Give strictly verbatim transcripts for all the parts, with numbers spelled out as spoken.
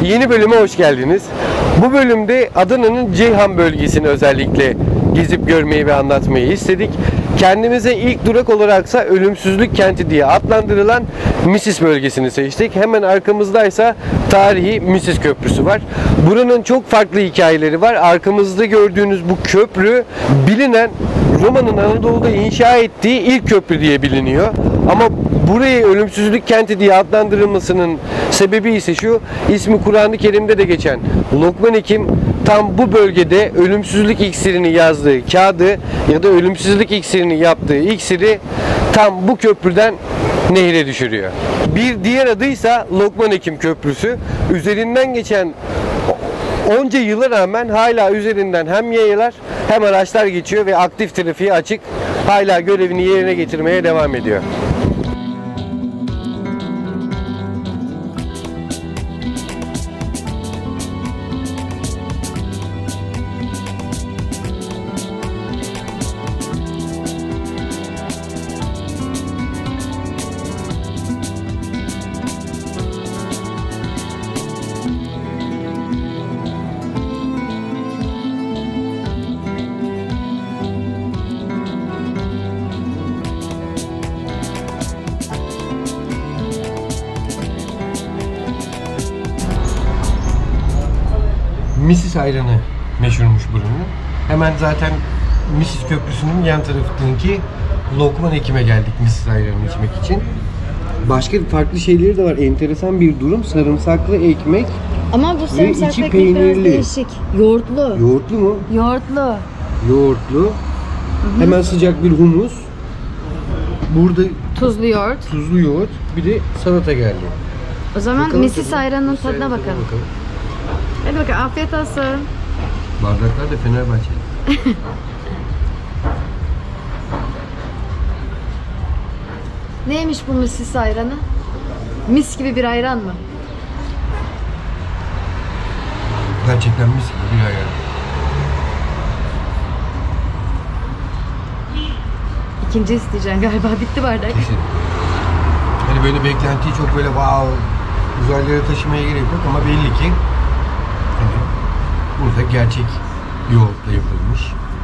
Yeni bölüme hoş geldiniz. Bu bölümde Adana'nın Ceyhan bölgesini özellikle gezip görmeyi ve anlatmayı istedik. Kendimize ilk durak olaraksa Ölümsüzlük Kenti diye adlandırılan Misis bölgesini seçtik. Hemen arkamızdaysa tarihi Misis Köprüsü var. Buranın çok farklı hikayeleri var. Arkamızda gördüğünüz bu köprü bilinen Roma'nın Anadolu'da inşa ettiği ilk köprü diye biliniyor. Ama burayı Ölümsüzlük Kenti diye adlandırılmasının sebebi ise şu: ismi Kur'an-ı Kerim'de de geçen Lokman Hekim tam bu bölgede ölümsüzlük iksirini yazdığı kağıdı ya da ölümsüzlük iksirini yaptığı iksiri tam bu köprüden nehre düşürüyor. Bir diğer adıysa Lokman Hekim Köprüsü. Üzerinden geçen onca yıla rağmen hala üzerinden hem yayalar hem araçlar geçiyor ve aktif trafiğe açık. Hala görevini yerine getirmeye devam ediyor. Misis ayranı meşhurmuş buranın. Hemen zaten Misis Köprüsü'nün yan tarafındaki Lokman Hekim'e geldik Misis ayranını içmek için. Başka farklı şeyleri de var. Enteresan bir durum. Sarımsaklı ekmek. Ama bu sarımsaklı ekmek biraz değişik. Yoğurtlu. Yoğurtlu mu? Yoğurtlu. Yoğurtlu. Hı-hı. Hemen sıcak bir humus. Burada tuzlu yoğurt. Tuzlu yoğurt. Bir de salata geldi. O zaman bakalım, Misis ayranının Misis tadına bakalım. bakalım. Hadi bakalım, afiyet olsun. Bardaklar da Fenerbahçe. Neymiş bu Misis ayranı? Mis gibi bir ayran mı? Gerçekten mis gibi bir ayran. İkinci isteyeceksin galiba, bitti bardak. Kesin. Hani böyle beklentiyi çok böyle wow, uzaylara taşımaya gerek yok ama belli ki hani burada gerçek yoğurtla yapılmış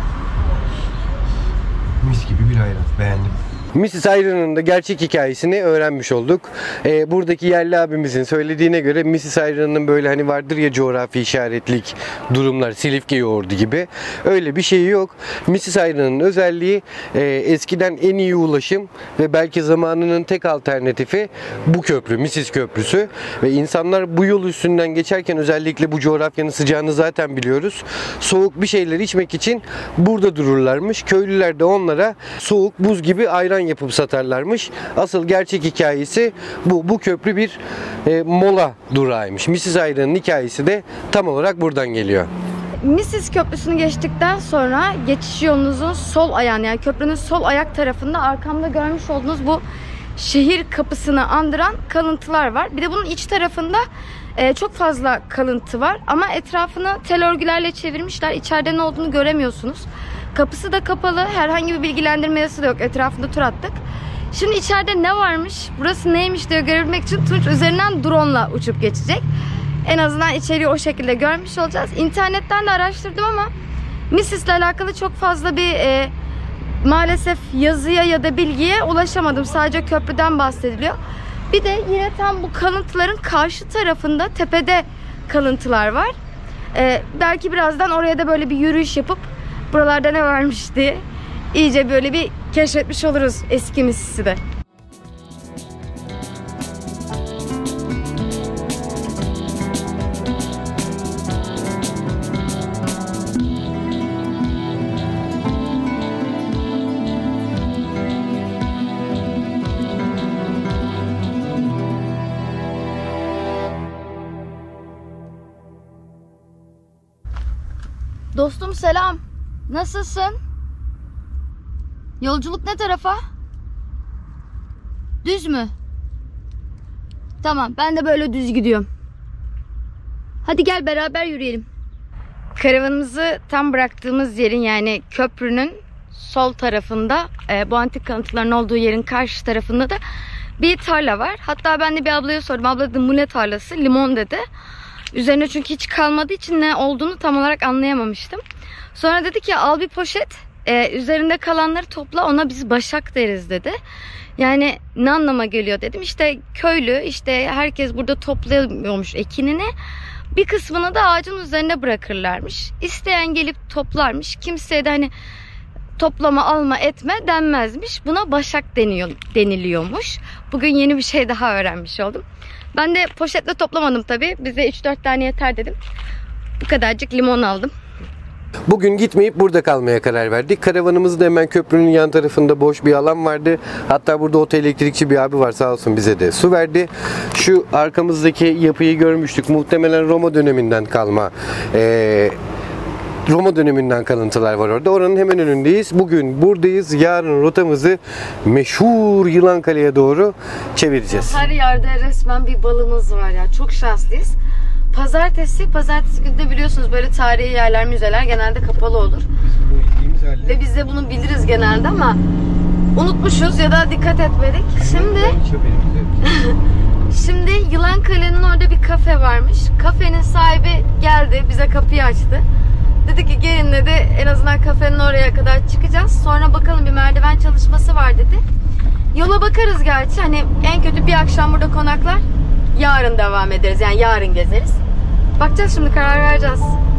mis gibi bir ayran. Beğendim. Misis ayranının da gerçek hikayesini öğrenmiş olduk. Ee, buradaki yerli abimizin söylediğine göre Misis ayranının böyle hani vardır ya coğrafi işaretlik durumlar, Silifke yoğurdu gibi. Öyle bir şey yok. Misis ayranının özelliği e, eskiden en iyi ulaşım ve belki zamanının tek alternatifi bu köprü, Misis Köprüsü. Ve insanlar bu yol üstünden geçerken özellikle bu coğrafyanın sıcağını zaten biliyoruz. Soğuk bir şeyler içmek için burada dururlarmış. Köylüler de onlara soğuk buz gibi ayran yapıp satarlarmış. Asıl gerçek hikayesi bu. Bu köprü bir e, mola durağıymış. Misis ayranının hikayesi de tam olarak buradan geliyor. Misis Köprüsü'nü geçtikten sonra geçiş yolunuzun sol ayağını, yani köprünün sol ayak tarafında arkamda görmüş olduğunuz bu şehir kapısını andıran kalıntılar var. Bir de bunun iç tarafında e, çok fazla kalıntı var ama etrafını tel örgülerle çevirmişler. İçeride ne olduğunu göremiyorsunuz. Kapısı da kapalı. Herhangi bir bilgilendirme yazısı da yok. Etrafında tur attık. Şimdi içeride ne varmış, burası neymiş diye görebilmek için Tunç üzerinden drone'la uçup geçecek. En azından içeriği o şekilde görmüş olacağız. İnternetten de araştırdım ama Misis'le alakalı çok fazla bir e, maalesef yazıya ya da bilgiye ulaşamadım. Sadece köprüden bahsediliyor. Bir de yine tam bu kalıntıların karşı tarafında tepede kalıntılar var. E, belki birazdan oraya da böyle bir yürüyüş yapıp buralarda ne varmış diye iyice böyle bir keşfetmiş oluruz eski Misis'i de. Dostum selam. Nasılsın? Yolculuk ne tarafa? Düz mü? Tamam, ben de böyle düz gidiyorum. Hadi gel beraber yürüyelim. Karavanımızı tam bıraktığımız yerin, yani köprünün sol tarafında, e, bu antik kalıntıların olduğu yerin karşı tarafında da bir tarla var. Hatta ben de bir ablaya sordum. Abla dedi, bu ne tarlası? Limon dedi. Üzerine çünkü hiç kalmadığı için ne olduğunu tam olarak anlayamamıştım. Sonra dedi ki al bir poşet, e, üzerinde kalanları topla, ona biz başak deriz dedi. Yani ne anlama geliyor dedim. İşte köylü, işte herkes burada toplayamıyormuş ekinini. Bir kısmını da ağacın üzerine bırakırlarmış. İsteyen gelip toplarmış. Kimseye de hani toplama, alma, etme denmezmiş. Buna başak deniyor, deniliyormuş. Bugün yeni bir şey daha öğrenmiş oldum. Ben de poşetle toplamadım tabii. Bize üç dört tane yeter dedim. Bu kadarcık limon aldım. Bugün gitmeyip burada kalmaya karar verdik. Karavanımızın da hemen köprünün yan tarafında boş bir alan vardı. Hatta burada otoelektrikçi bir abi var, sağ olsun bize de su verdi. Şu arkamızdaki yapıyı görmüştük. Muhtemelen Roma döneminden kalma. Ee, Roma döneminden kalıntılar var orada. Oranın hemen önündeyiz. Bugün buradayız. Yarın rotamızı meşhur Yılankale'ye doğru çevireceğiz. Her yerde resmen bir balımız var ya. Çok şanslıyız. Pazartesi, pazartesi günü de biliyorsunuz böyle tarihi yerler, müzeler genelde kapalı olur. Ve biz de bunu biliriz genelde ama unutmuşuz ya da dikkat etmedik. Şimdi Şimdi Yılankale'nin orada bir kafe varmış. Kafenin sahibi geldi, bize kapıyı açtı. Dedi ki gelin dedi, en azından kafenin oraya kadar çıkacağız. Sonra bakalım, bir merdiven çalışması var dedi. Yola bakarız gerçi, hani en kötü bir akşam burada konaklar. Yarın devam ederiz, yani yarın gezeriz. Bakacağız, şimdi karar vereceğiz.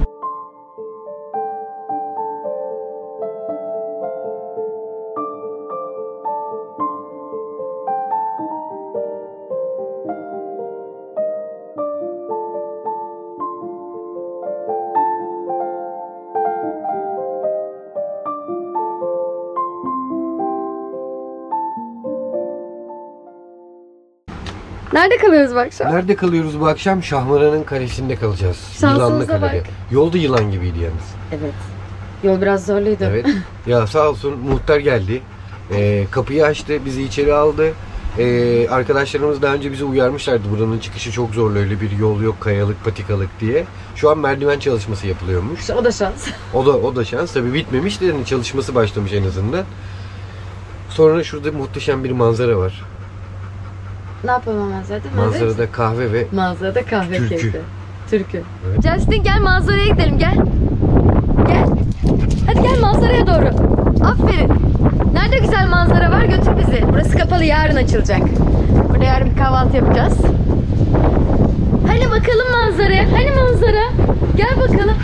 Nerede kalıyoruz bu akşam? Nerede kalıyoruz bu akşam? Şahmaran'ın kalesinde kalacağız. Şansımıza Yılanlı Kale'de. bak. Yolda yılan gibiydi yalnız. Evet. Yol biraz zorluydu. Evet. Ya sağ olsun muhtar geldi. Ee, kapıyı açtı, bizi içeri aldı. Ee, arkadaşlarımız daha önce bizi uyarmışlardı. Buranın çıkışı çok zorlu, öyle bir yol yok, kayalık, patikalık diye. Şu an merdiven çalışması yapılıyormuş. O da şans. O da o da şans. Tabii bitmemiş de yani çalışması başlamış en azından. Sonra şurada muhteşem bir manzara var. Ne yapalım manzarada? Manzarada kahve ve Manzarada kahve Türkü. keyfi. Türkü. Evet. Justin gel manzaraya gidelim, gel. Gel. Hadi gel manzaraya doğru. Aferin. Nerede güzel manzara var, götür bizi. Burası kapalı, yarın açılacak. Burada yarın bir kahvaltı yapacağız. Hani bakalım manzaraya. Hani manzara. Gel bakalım.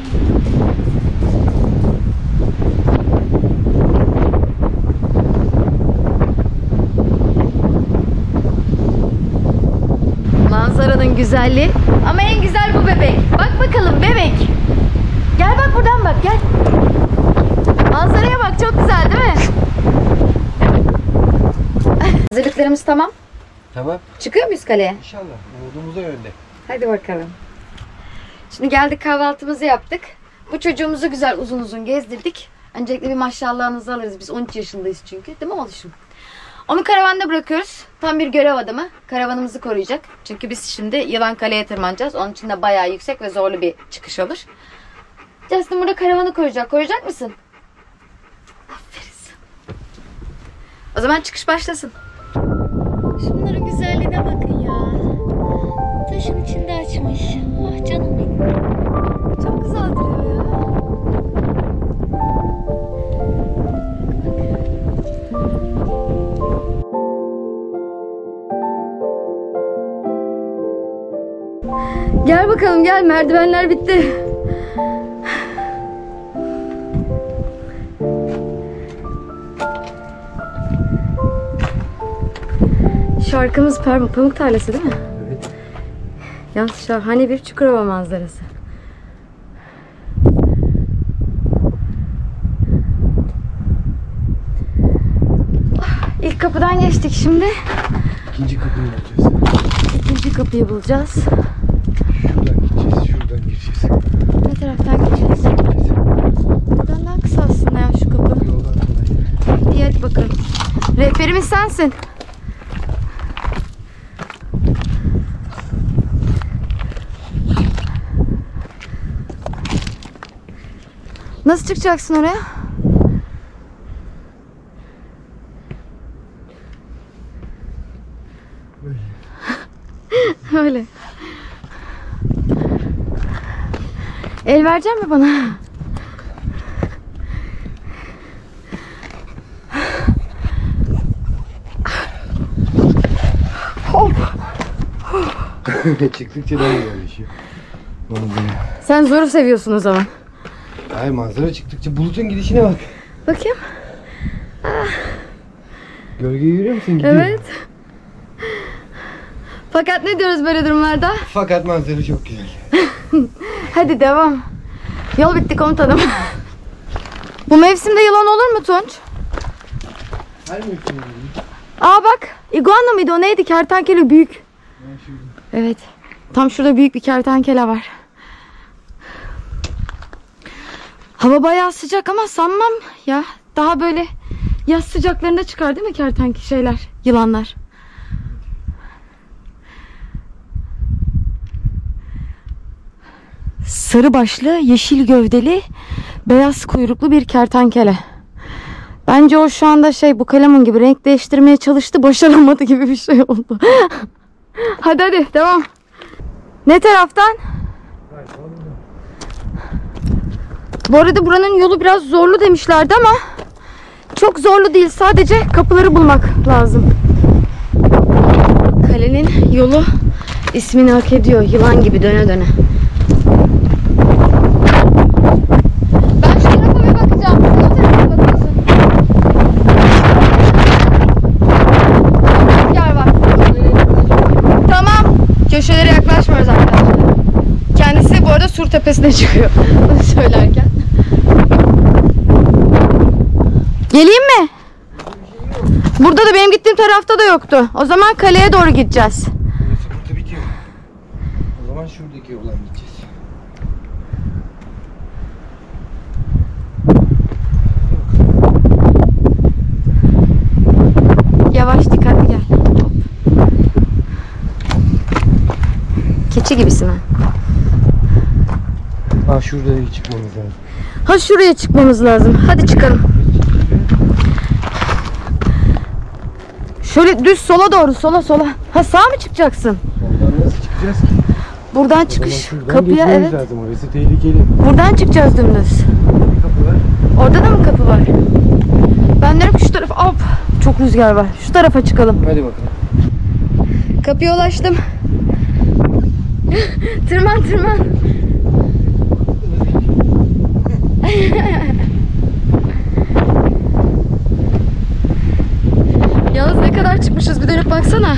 Manzaranın güzelliği. Ama en güzel bu bebek. Bak bakalım bebek. Gel bak buradan bak, gel. Manzaraya bak, çok güzel değil mi? Hazırlıklarımız tamam. Tamam. Çıkıyor muyuz kaleye? İnşallah. Umudumuz o yönde. Hadi bakalım. Şimdi geldik, kahvaltımızı yaptık. Bu çocuğumuzu güzel uzun uzun gezdirdik. Öncelikle bir maşallahınızı alırız. Biz on üç yaşındayız çünkü. Değil mi oğluşum? Onu karavanda bırakıyoruz. Tam bir görev adamı. Karavanımızı koruyacak. Çünkü biz şimdi Yılankale'ye tırmanacağız. Onun için de bayağı yüksek ve zorlu bir çıkış olur. Justin burada karavanı koruyacak. Koruyacak mısın? Aferin. O zaman çıkış başlasın. Şunların güzelliğine bakın ya. Taşın içinde açmış. Ah canım benim. Çok güzel duruyor ya. Gel bakalım, gel, merdivenler bitti. Şu arkamız pamuk, pamuk tarlası değil mi? Evet. Yalnız şahane bir Çukurova manzarası. İlk kapıdan geçtik şimdi. İkinci kapıyı bulacağız. İkinci kapıyı bulacağız. Şuradan gideceğiz, şuradan gireceğiz. Ne taraftan gideceğiz? Buradan daha kısa aslında ya şu kapı. Yoldan kolay. İyi hadi bakalım. Rehberimiz sensin. Nasıl çıkacaksın oraya? Böyle. Öyle. El verecek mi bana? Hop. Çıktıkça daha iyi yerleşiyor. Sen zoru seviyorsun o zaman. Hayır, manzara çıktıkça bulutun gidişine bak. Bakayım. Gölgeyi görüyor musun? Gidiyor. Evet. Fakat ne diyoruz böyle durumlarda? Fakat manzara çok güzel. Hadi devam. Yol bitti komutanım. Bu mevsimde yılan olur mu Tunç? Her mevsim. Aa bak, iguana mıydı o, neydi? Kertenkele büyük. Evet. Tam şurada büyük bir kertenkele var. Hava bayağı sıcak ama sanmam ya. Daha böyle yaz sıcaklarında çıkar değil mi kertenkele şeyler, yılanlar? Sarı başlı, yeşil gövdeli, beyaz kuyruklu bir kertenkele. Bence o şu anda şey, bu kalemun gibi renk değiştirmeye çalıştı, başaramadı gibi bir şey oldu. Hadi hadi devam. Ne taraftan? Bu arada buranın yolu biraz zorlu demişlerdi ama çok zorlu değil, sadece kapıları bulmak lazım. Kalenin yolu ismini hak ediyor, yılan gibi döne döne. Ben şu tarafa bir bakacağım. Sen o tarafa bakıyorsun. Yer var. Tamam. Köşelere yaklaşmıyoruz arkadaşlar. Kendisi bu arada sur tepesine çıkıyor. Bunu söylerken. Geleyim mi? Burada da benim gittiğim tarafta da yoktu. O zaman kaleye doğru gideceğiz. Burası burada bitiyor. O zaman şuradaki yoldan gideceğiz. Yavaş, dikkatli gel. Keçi gibisin ha. Ha, şurada çıkmamız lazım. Ha, şuraya çıkmamız lazım. Hadi çıkalım. Şöyle düz sola doğru, sola sola. Ha, sağ mı çıkacaksın? Oradan nasıl çıkacağız ki? Buradan çıkış. Şuradan Kapıya, geçmemiz evet. lazım. Orası tehlikeli. Buradan çıkacağız dümdüz. Kapı var. Orada da mı kapı var? Ben diyorum ki şu tarafa, hop. Çok rüzgar var. Şu tarafa çıkalım. Hadi bakalım. Kapıya ulaştım. Tırman tırman. Yalnız ne kadar çıkmışız, bir dönüp baksana.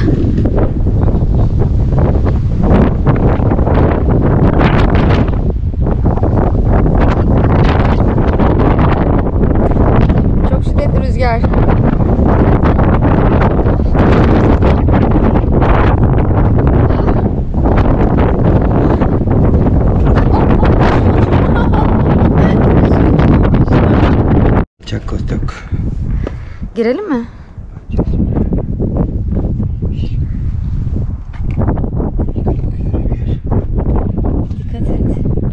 Çok şiddetli rüzgar. Çak kostok. Girelim mi? Dikkat et.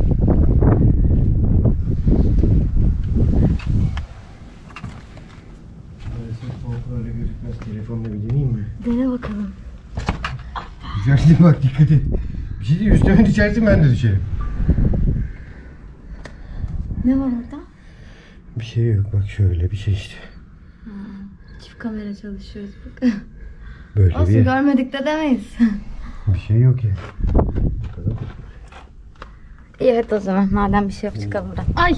Öyle gözükmez. Telefonla bir deneyeyim mi? Dene bakalım. Düşersin bak, dikkat et. Bir şey değil, üstüme düşersin, ben de düşerim. Ne var orada? Bir şey yok, bak şöyle bir şey işte. Çift kamera çalışıyoruz bak. Böyle Olsun, bir, görmedik de demeyiz. bir şey yok ya. Bakalım. İyi, hadi o zaman madem bir şey yok çıkalım buradan. Ay!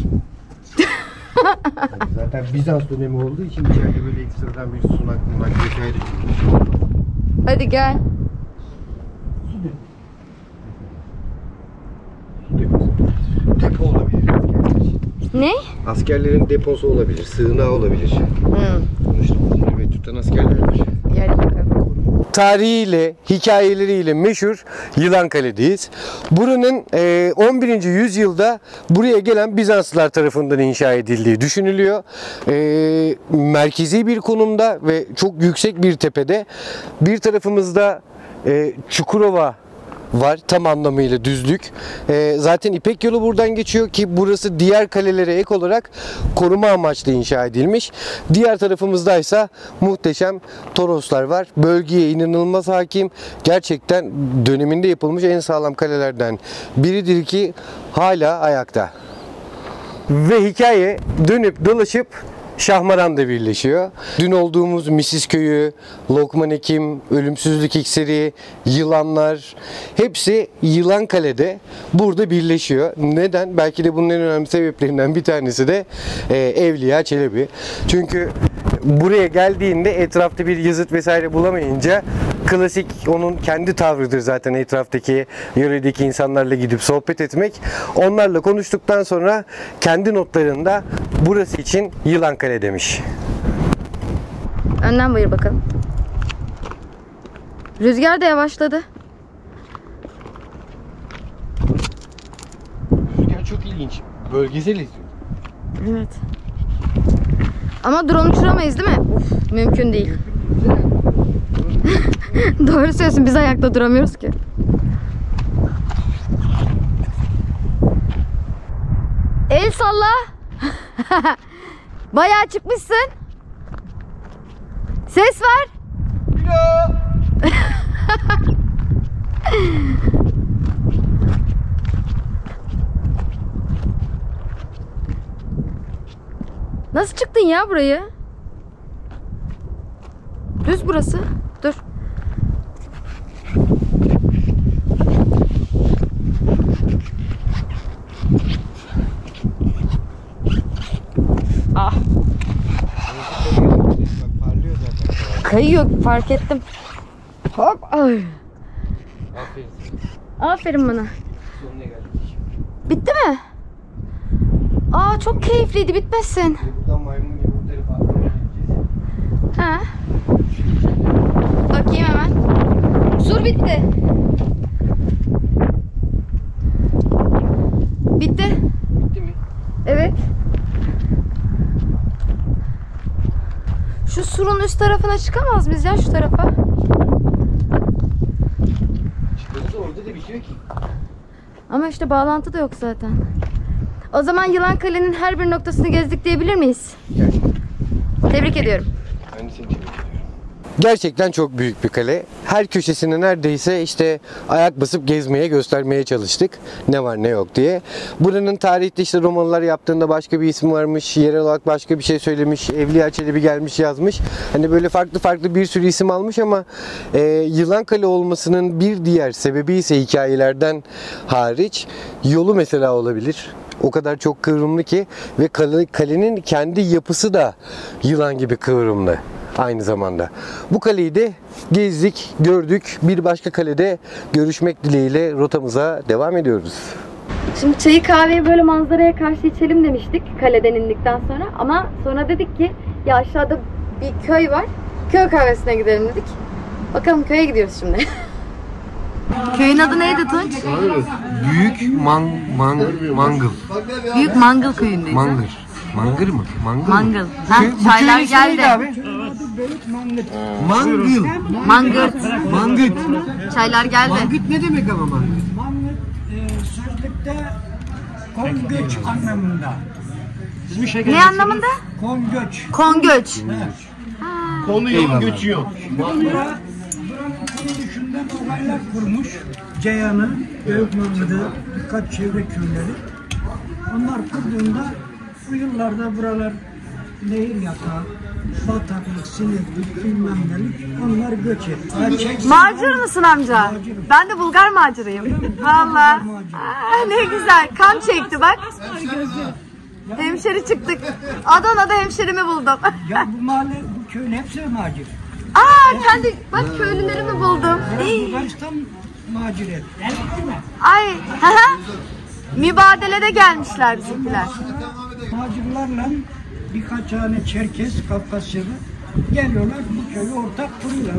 Zaten Bizans dönemi olduğu için içeride böyle ekstradan bir sunak munak vesaire çıkmış. Hadi gel. Depo olabilir askerler için. Ne? Askerlerin deposu olabilir, sığınağı olabilir. Hmm. Konuştuğumuz gibi tutan askerler var. Gel bakalım. Tarihiyle, hikayeleriyle meşhur Yılankale'deyiz. Buranın e, on birinci yüzyılda buraya gelen Bizanslılar tarafından inşa edildiği düşünülüyor. E, merkezi bir konumda ve çok yüksek bir tepede. Bir tarafımızda e, Çukurova var. Tam anlamıyla düzlük. Ee, zaten İpek Yolu buradan geçiyor ki burası diğer kalelere ek olarak koruma amaçlı inşa edilmiş. Diğer tarafımızdaysa muhteşem Toroslar var. Bölgeye inanılmaz hakim. Gerçekten döneminde yapılmış en sağlam kalelerden biridir ki hala ayakta. Ve hikaye dönüp dolaşıp Şahmaran'da birleşiyor. Dün olduğumuz Misis Köyü, Lokman Hekim, Ölümsüzlük İksiri, Yılanlar hepsi Yılankale'de burada birleşiyor. Neden? Belki de bunun en önemli sebeplerinden bir tanesi de e, Evliya Çelebi. Çünkü buraya geldiğinde etrafta bir yazıt vesaire bulamayınca klasik onun kendi tavrıdır zaten etraftaki yöredeki insanlarla gidip sohbet etmek. Onlarla konuştuktan sonra kendi notlarında burası için Yılankale demiş. Önden buyur bakalım. Rüzgar da yavaşladı. Rüzgar çok ilginç. Bölgesel esiyor. Evet. Ama drone uçuramayız değil mi? Uf, mümkün değil. Doğru söylüyorsun. Biz ayakta duramıyoruz ki. El salla. Bayağı çıkmışsın. Ses ver. Nasıl çıktın ya burayı? Düz burası. Dur. Ah. Kayıyor, fark ettim. Hop. Ay. Aferin. Aferin bana. Sonuna geldik. Bitti mi? Aa, çok keyifliydi, bitmesin. Buradan maymun gibi bu tarafa atlayacağız. Ha. Bakayım hemen. Sur bitti. Bitti. Bitti mi? Evet. Şu surun üst tarafına çıkamaz mıyız ya, şu tarafa? Çıkarız, orada da bitiyor ki. Ama işte bağlantı da yok zaten. O zaman Yılankale'nin her bir noktasını gezdik diyebilir miyiz? Gerçekten. Tebrik ediyorum. Ben de seni tebrik ediyorum. Gerçekten çok büyük bir kale. Her köşesine neredeyse işte ayak basıp gezmeye, göstermeye çalıştık. Ne var ne yok diye. Buranın tarihte işte Romalılar yaptığında başka bir isim varmış. Yerel olarak başka bir şey söylemiş. Evliya Çelebi gelmiş yazmış. Hani böyle farklı farklı bir sürü isim almış ama e, Yılankale olmasının bir diğer sebebi ise hikayelerden hariç yolu mesela olabilir. O kadar çok kıvrımlı ki ve kale, kalenin kendi yapısı da yılan gibi kıvrımlı aynı zamanda. Bu kaleyi de gezdik, gördük. Bir başka kalede görüşmek dileğiyle rotamıza devam ediyoruz. Şimdi çayı kahveyi böyle manzaraya karşı içelim demiştik kaleden indikten sonra. Ama sonra dedik ki ya aşağıda bir köy var. Köy kahvesine gidelim dedik. Bakalım köye gidiyoruz şimdi. Köyün adı neydi Tunç? Büyük man, man, Mangıl. Büyük Mangıl köyündeyiz. Mangır. Mangır mı? Mangır Mangıl. mı? Ha, Kö- çaylar bu köyün ismi neydi geldi. abi? Mangıl. Mangırt. Mangıt. Çaylar geldi. Mangıt ne demek ama mangıt? Mangıt e, sözlükte kongöç anlamında. Ne anlamında? Kongöç. Kongöç. Konuyu göçüyor. Bura, buranın kuruluşundan olaylar kurmuş. Ceyhan'ı, Büyük Mangıt'ı, birkaç çevre köyleri. Onlar kurduğunda bu yıllarda buralar nehir yatağı, bataklık, sineklik, bilmem nelik, onlar göç etti. Macur musun amca? Ben de Bulgar macuruyum. Valla. Ne güzel. Kan çekti bak. Hemşeri çıktık. Adana'da hemşerimi buldum. Ya bu mahalle, bu köyün hepsi macir. Aa, kendi bak köylülerimi buldum. Bulgaristan maciriyet. Ay. Mübadelede gelmişler bizimkiler. Macirlerle birkaç tane Çerkes, Kafkasyalı geliyorlar, bu köyü ortak kuruyorlar.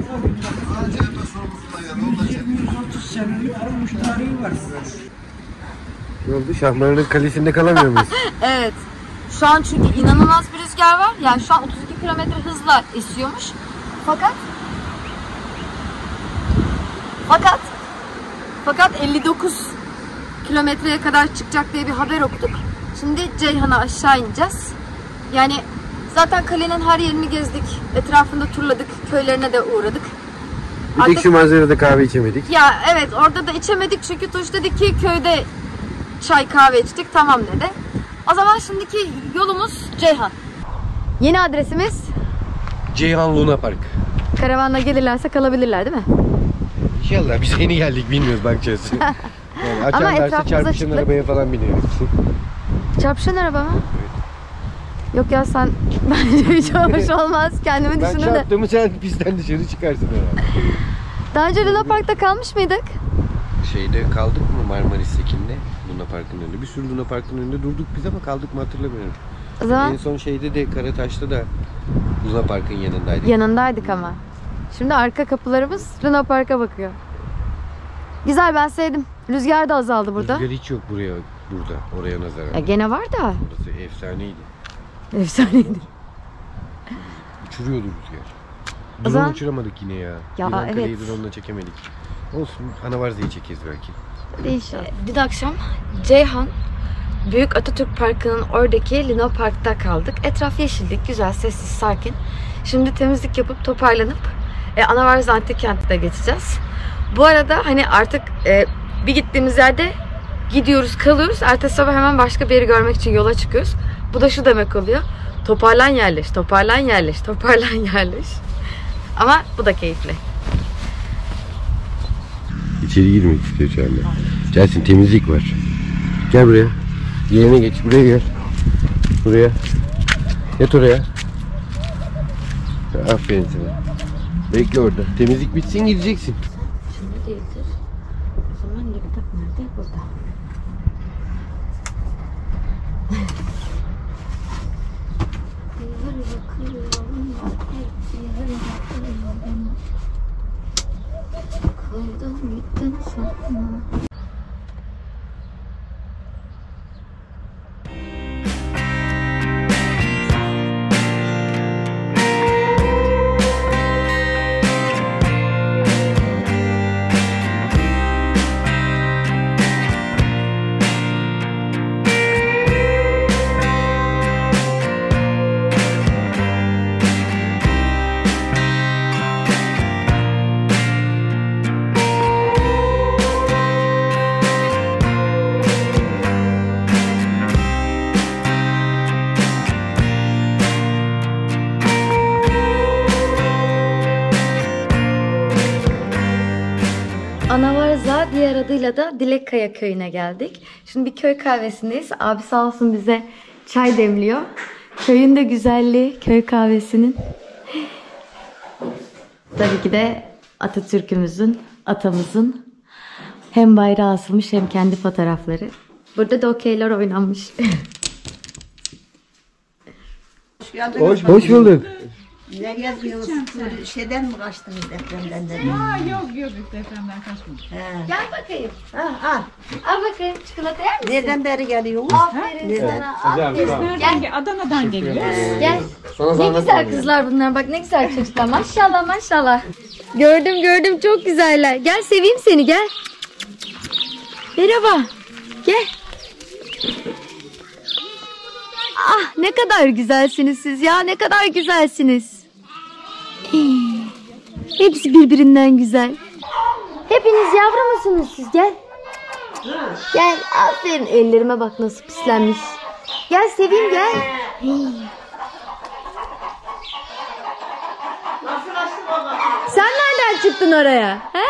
yüz yirmi yüz otuz senelik kuruluş tarihi var burada. Ne oldu? Şahmaran'ın kalesinde kalamıyor muyuz? Evet. Şu an çünkü inanılmaz bir rüzgar var. Yani şu an otuz iki kilometre hızla esiyormuş. Fakat Fakat Fakat elli dokuz kilometreye kadar çıkacak diye bir haber okuduk. Şimdi Ceyhan'a aşağı ineceğiz. Yani zaten kalenin her yerini gezdik. Etrafında turladık. Köylerine de uğradık. Bir tek şu manzarada kahve içemedik. Ya evet, orada da içemedik çünkü Tuş dedi ki köyde çay kahve içtik, tamam dedi. O zaman şimdiki yolumuz Ceyhan. Yeni adresimiz Ceyhan Luna Park. karavanla gelirlerse kalabilirler değil mi? İnşallah biz yeni geldik, bilmiyoruz, bakacağız. Yani Ama açarlarsa etrafımız çarpışan açıklık. arabaya falan bineriz. Çarpışan araba mı? Yok ya, sen bence hiç hoş olmaz. Kendimi Ben düşündüm de. çarptığımı sen pistten dışarı çıkarsın herhalde. Daha önce Luna Park'ta kalmış mıydık? Şeyde kaldık mı Marmaris'tekinde? Luna Park'ın önünde. Bir sürü Luna Park'ın önünde durduk biz ama kaldık mı hatırlamıyorum. O zaman En son şeyde de Karataş'ta da Luna Park'ın yanındaydık. yanındaydık ama. Şimdi arka kapılarımız Luna Park'a bakıyor. Güzel, ben sevdim. Rüzgar da azaldı burada. Rüzgar hiç yok buraya, burada, oraya nazaran. Ya gene var da. Burası efsaneydi. Efsaneydi. Uçuruyordu rüzgar. O Drone zaman- uçuramadık yine ya. Ya İran Kale'yi evet. drone'la çekemedik. Olsun, Anavarza'yı çekeriz belki. Değişik. Dün akşam Ceyhan Büyük Atatürk Parkı'nın oradaki Luna Park'ta kaldık. Etraf yeşillik, güzel, sessiz, sakin. Şimdi temizlik yapıp toparlanıp e, Anavarza Antik Kent'e geçeceğiz. Bu arada hani artık e, bir gittiğimiz yerde gidiyoruz, kalıyoruz. Ertesi sabah hemen başka bir yeri görmek için yola çıkıyoruz. Bu da şu demek oluyor: toparlan yerleş, toparlan yerleş, toparlan yerleş. Ama bu da keyifli. İçeri girmek istiyor şu anda. Gelsin, temizlik var. Gel buraya. Yerine geç. Buraya gel. Buraya. Yat oraya. Aferin sana. Bekle orada. Temizlik bitsin, gideceksin. Şimdi değildir. O zaman laptop nerede? Burada. Anavarza, diğer adıyla da Dilekkaya köyüne geldik. Şimdi bir köy kahvesindeyiz. Abi sağ olsun bize çay demliyor. Köyün de güzelliği, köy kahvesinin. Tabii ki de Atatürk'ümüzün, atamızın hem bayrağı asılmış hem kendi fotoğrafları. Burada da okeyler oynanmış. Hoş, hoş bulduk. Ne geziyorsun? Şeyden mi kaçtınız, depremden de? Ha, yok yok depremden kaçmadım. He. Gel bakayım. Ha, al. Al bakayım, çikolata yer misin? Nereden beri geliyorsunuz? Aferin Neden? sana. Aferin. Nereden gel? Adana'dan geliyoruz. Gel. Ne güzel kızlar bunlar. Bak ne güzel çocuklar. Maşallah maşallah. Gördüm gördüm, çok güzeller. Gel seveyim seni, gel. Merhaba. Gel. Ah, ne kadar güzelsiniz siz ya. Ne kadar güzelsiniz. Hii. Hepsi birbirinden güzel. Hepiniz yavru musunuz siz? Gel. Gel. Aferin. Ellerime bak nasıl pislenmiş. Gel seveyim, gel. Hii. Sen nereden çıktın oraya? He?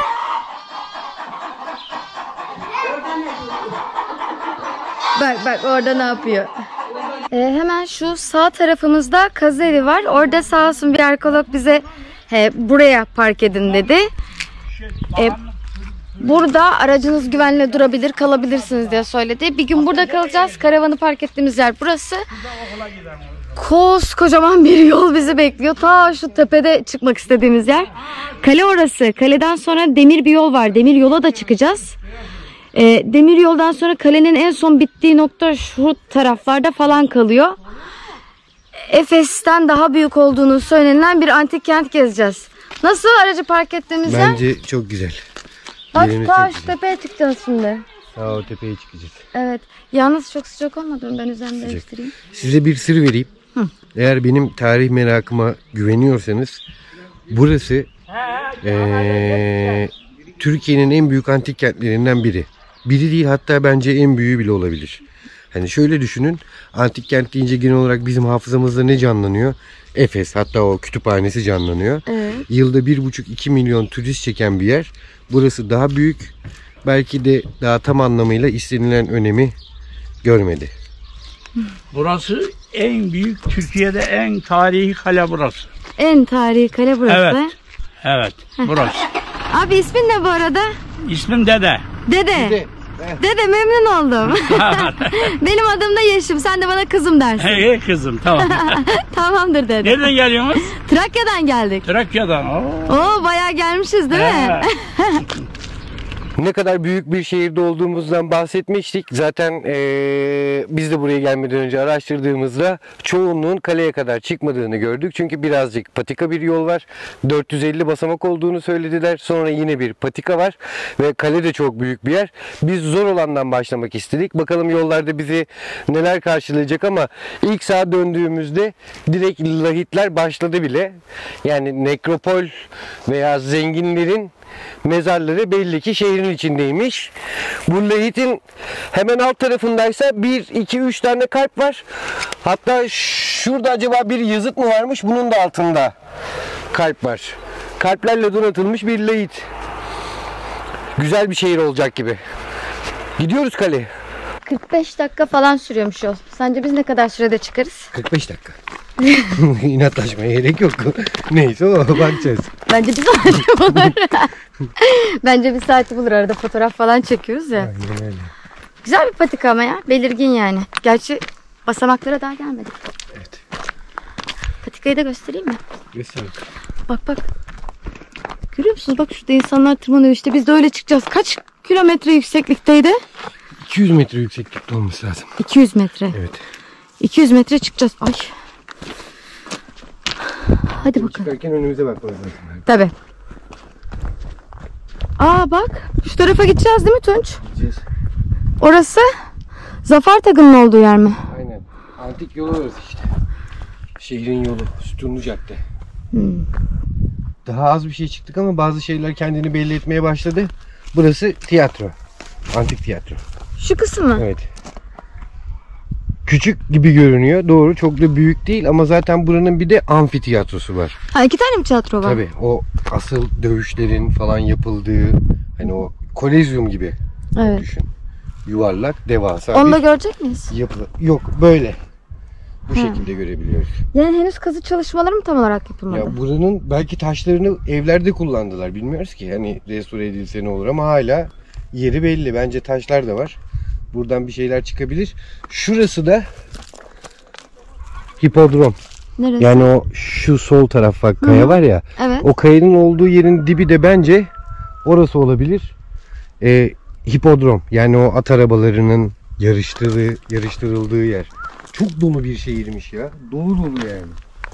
Bak bak orada ne yapıyor? Ee, hemen şu sağ tarafımızda kazı evi var. Orada sağ olsun bir arkeolog bize he, buraya park edin dedi. Ee, burada aracınız güvenle durabilir, kalabilirsiniz diye söyledi. Bir gün burada kalacağız. Karavanı park ettiğimiz yer burası. Koskocaman bir yol bizi bekliyor. Ta şu tepede çıkmak istediğimiz yer. Kale orası. Kaleden sonra demir bir yol var. Demir yola da çıkacağız. E, demir yoldan sonra kalenin en son bittiği nokta şu taraflarda falan kalıyor. Efes'ten daha büyük olduğunu söylenilen bir antik kent gezeceğiz. Nasıl aracı park ettiğimiz yer? Bence çok güzel. Bak Yerimiz ta çok şu güzel. tepeye çıkacağız şimdi. Aa, o tepeye çıkacağız. Evet. Yalnız çok sıcak olmadı mı? Ben üzerimi Sıcak. değiştireyim. Size bir sır vereyim. Hı. Eğer benim tarih merakıma güveniyorsanız burası ee, Türkiye'nin en büyük antik kentlerinden biri. Biri değil, hatta bence en büyüğü bile olabilir. Hani şöyle düşünün, antik kent deyince genel olarak bizim hafızamızda ne canlanıyor? Efes, hatta o kütüphanesi canlanıyor. Evet. Yılda bir buçuk iki milyon turist çeken bir yer. Burası daha büyük. Belki de daha tam anlamıyla istenilen önemi görmedi. Burası en büyük, Türkiye'de en tarihi kale burası. En tarihi kale burası. Evet. Evet, burası. Abi ismin ne bu arada? İsmim Dede. Dede. Dede, memnun oldum. Benim adım da Yeşim. Sen de bana kızım dersin. Hey kızım, tamam. Tamamdır dede. Nereden geliyorsunuz? Trakya'dan geldik. Trakya'dan. Oo. Oo, bayağı gelmişiz değil mi? Evet. Ne kadar büyük bir şehirde olduğumuzdan bahsetmiştik. Zaten ee, biz de buraya gelmeden önce araştırdığımızda çoğunluğun kaleye kadar çıkmadığını gördük. Çünkü birazcık patika bir yol var. dört yüz elli basamak olduğunu söylediler. Sonra yine bir patika var. Ve kale de çok büyük bir yer. Biz zor olandan başlamak istedik. Bakalım yollarda bizi neler karşılayacak, ama ilk sağa döndüğümüzde direkt lahitler başladı bile. Yani nekropol veya zenginlerin mezarları belli ki şehrin içindeymiş. Bu lahitin hemen alt tarafındaysa bir, iki, üç tane kalp var. Hatta şurada acaba bir yazıt mı varmış? Bunun da altında kalp var. Kalplerle donatılmış bir lahit. Güzel bir şehir olacak gibi. Gidiyoruz kaleye. kırk beş dakika falan sürüyormuş yol. Sence biz ne kadar sürede çıkarız? kırk beş dakika. İnatlaşmaya gerek yok. Neyse o, bakacağız. Bence bir saati bulur. Bence bir saati bulur. Arada fotoğraf falan çekiyoruz ya. Aynen öyle. Güzel bir patika ama ya. Belirgin yani. Gerçi basamaklara daha gelmedik. Evet. Patikayı da göstereyim mi? Göster. Bak bak. Görüyor musunuz? Bak şurada insanlar tırmanıyor işte. Biz de öyle çıkacağız. Kaç kilometre yükseklikteydi? iki yüz metre yükseklikte olması lazım. iki yüz metre. Evet. iki yüz metre çıkacağız. Ay. Hadi bakalım. Çıkarken önümüze bakmamız lazım. Tabii. Aa bak. Şu tarafa gideceğiz değil mi Tunç? Gideceğiz. Orası Zafer Takı'nın olduğu yer mi? Aynen. Antik yolu orası işte. Şehrin yolu. Sütunlu cadde. Hmm. Daha az bir şey çıktık ama bazı şeyler kendini belli etmeye başladı. Burası tiyatro. Antik tiyatro. Şu kısım mı? Evet. Küçük gibi görünüyor. Doğru. Çok da büyük değil ama zaten buranın bir de amfitiyatrosu var. Ha, iki tane mi tiyatro var? Tabii. O asıl dövüşlerin falan yapıldığı, hani o kolezyum gibi Evet. düşün. Yuvarlak, devasa Onu da bir görecek miyiz? yapı. Yok, böyle. Bu Ha. şekilde görebiliyoruz. Yani henüz kazı çalışmaları mı tam olarak yapılmadı? Ya buranın belki taşlarını evlerde kullandılar. Bilmiyoruz ki. Hani restore edilse ne olur, ama hala yeri belli. Bence taşlar da var. Buradan bir şeyler çıkabilir. Şurası da hipodrom. Neresi? Yani o şu sol taraf bak, kaya var ya. Evet. O kayanın olduğu yerin dibi de bence orası olabilir. Ee, hipodrom. Yani o at arabalarının yarıştırdığı, yarıştırıldığı yer. Çok dolu bir şehirmiş ya. Dolu dolu yani.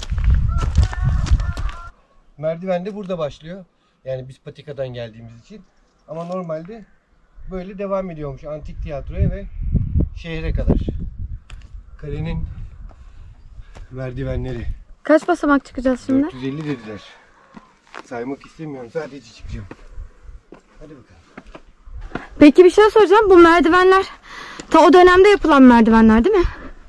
Merdiven de burada başlıyor. Yani biz patikadan geldiğimiz için. Ama normalde böyle devam ediyormuş antik tiyatroya ve şehre kadar. Kalenin merdivenleri. Kaç basamak çıkacağız şimdi? dört yüz elli dediler. Saymak istemiyorum. Sadece çıkacağım. Hadi bakalım. Peki bir şey soracağım. Bu merdivenler ta o dönemde yapılan merdivenler değil mi?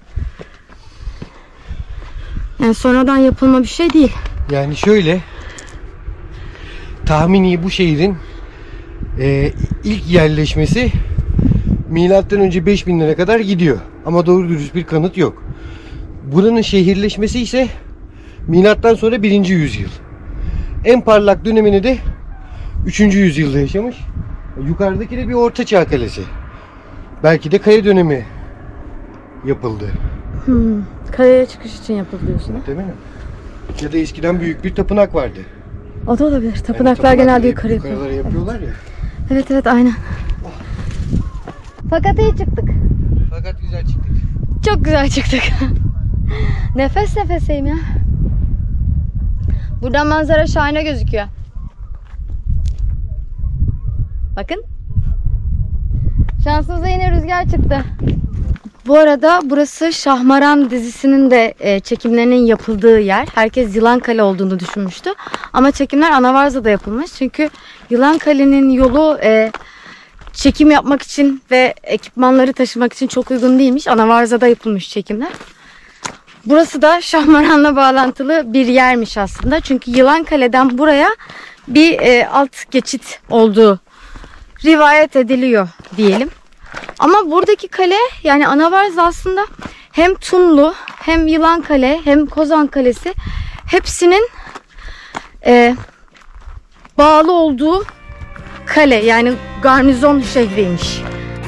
Yani sonradan yapılma bir şey değil. Yani şöyle, tahmini bu şehrin e, ilk yerleşmesi milattan önce beş binlere kadar gidiyor. Ama doğru dürüst bir kanıt yok. Buranın şehirleşmesi ise milattan sonra birinci yüzyıl. En parlak dönemini de üçüncü yüzyılda yaşamış. Yukarıdaki de bir ortaçağ kalesi. Belki de kaya dönemi yapıldı. Hmm. Kaleye çıkış için yapıldı diyorsun. Değil mi? Ya da eskiden büyük bir tapınak vardı. O da olabilir. Yani Tapınaklar tapınakları genelde hep yukarı yapıyor. yukarılara yapıyorlar ya. Evet evet aynen. Fakat iyi çıktık. Fakat güzel çıktık. Çok güzel çıktık. Nefes nefeseyim ya. Buradan manzara şahane gözüküyor. Bakın. Şansımıza yine rüzgar çıktı. Bu arada burası Şahmaran dizisinin de e, çekimlerinin yapıldığı yer. Herkes Yılankale olduğunu düşünmüştü. Ama çekimler Anavarza'da yapılmış. Çünkü Yılankale'nin yolu e, çekim yapmak için ve ekipmanları taşımak için çok uygun değilmiş. Anavarza'da yapılmış çekimler. Burası da Şahmaran'la bağlantılı bir yermiş aslında. Çünkü Yılankale'den buraya bir e, alt geçit olduğu rivayet ediliyor diyelim. Ama buradaki kale, yani Anavarza aslında hem Tunlu hem Yılankale hem Kozan Kalesi hepsinin e, bağlı olduğu kale, yani garnizon şehriymiş.